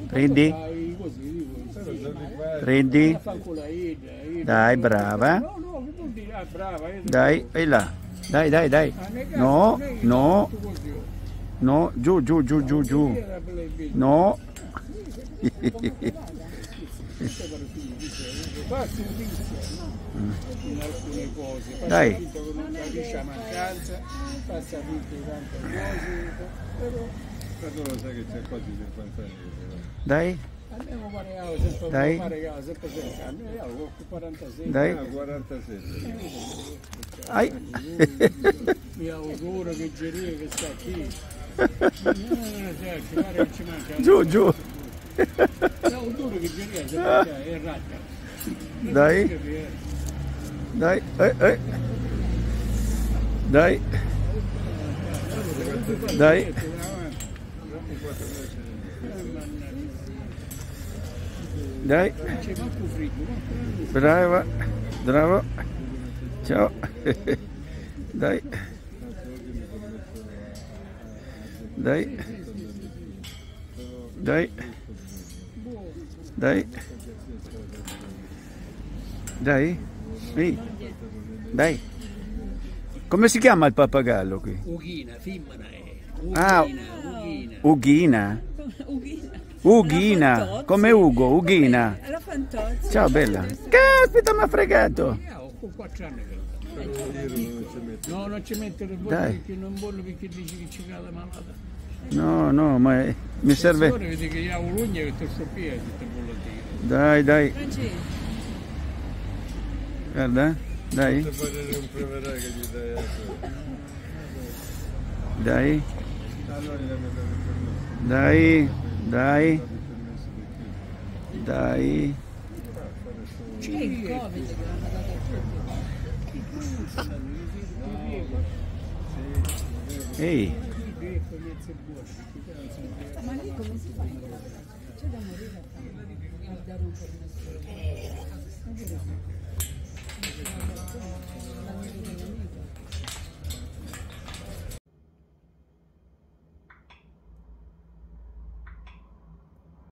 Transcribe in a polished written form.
Prendi. Prendi. Dai, brava. Dai, vai là. Dai, dai, dai. No, no. No, giù, giù, giù, giù, giù. No. In alcune cose, Dai. capisce mancanza, passa tutte tante cose, però lo sai che c'è quasi 50 anni. Dai. Andiamo a fare causa, sempre Dai. a fare causa, sempre 60 anni, io ho 46. Dai. 47. Ai. Mi auguro che Geria che sta qui. Pare che ci manca. Giù, giù. Mi auguro che Geria si manca, è ratta. Dai. Dai, dai, dai, dai, brava, bravo, ciao, dai, dai, dai, dai, dai, ehi. Dai. Come si chiama il pappagallo qui? Ughina, femmina è. Ah, Ughina. Ughina. Ughina. Come Ugo, Ughina. La Fantozzi. Ciao bella. Caspita, mi ha fregato. Ho 4 anni che no, non ci mettere il Dai. perché non voglio perché dici che ci cade malata. No, no, ma mi serve. Vedi che io ho un'ugna che ti sto qui e ti voglio dire. Dai, dai. Francesco. Guarda. Dai. Dai. Dai. Dai. Dai. C'è il Covid che l'hanno dato a tutti. Ehi. Ma lì come si fa? C'è da morire a dare un permesso.